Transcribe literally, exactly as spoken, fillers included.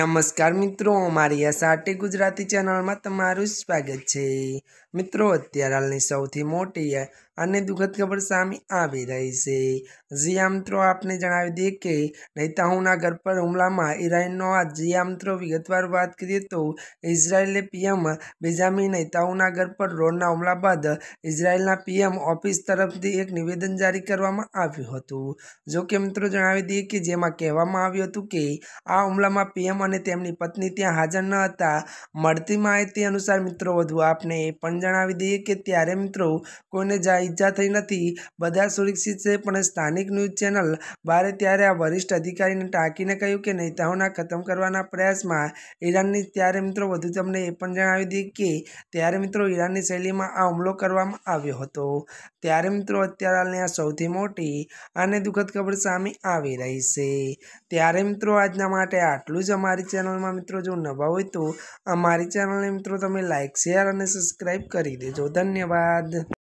नमस्कार मित्रों, अमारी आ साटे गुजराती चैनल में तमारुं स्वागत है। मित्रों, अत्यार हालनी सौथी मोटी है અને દુઃખદ ખબર સામે આવી રહી છે। જી મિત્રો, આપને જણાવી દઈએ કે નેતાઓના ઘર પર હુમલામાં ઈરાનનો હાથ। જી મિત્રો, વિગતવાર વાત કરીએ તો ઇઝરાયેલે પીએમ બેન્જામિન નેતાઓના ઘર પર ડ્રોનના હુમલા બાદ ઇઝરાયેલના પીએમ ઓફિસ તરફથી એક નિવેદન જારી કરવામાં આવ્યું હતું। જો કે મિત્રો, જણાવી દઈએ કે જેમાં કહેવામાં આવ્યું હતું કે આ હુમલામાં પીએમ અને તેમની પત્ની ત્યાં હાજર ન હતા। મળતી માહિતી અનુસાર મિત્રો, વધુ આપને એ પણ જણાવી દઈએ કે ત્યારે મિત્રો કોઈને જાય ઈજા થઈ નથી, બધા સુરક્ષિત છે। પણ સ્થાનિક ન્યૂઝ ચેનલ બારે ત્યારે આ વરિષ્ઠ અધિકારીને ટાંકીને કહ્યું કે નેતાઓના ખતમ કરવાના પ્રયાસમાં ઈરાનની ત્યારે મિત્રો વધુ તમને એ પણ જણાવી દઈએ કે ત્યારે મિત્રો ઈરાનની શૈલીમાં આ હુમલો કરવામાં આવ્યો હતો। ત્યારે મિત્રો અત્યારે હાલની આ સૌથી મોટી અને દુઃખદ ખબર સામે આવી રહી છે। ત્યારે મિત્રો આજના માટે આટલું જ। અમારી ચેનલમાં મિત્રો જો નવા હોય તો અમારી ચેનલને મિત્રો તમે લાઇક, શેર અને સબસ્ક્રાઈબ કરી દેજો। ધન્યવાદ।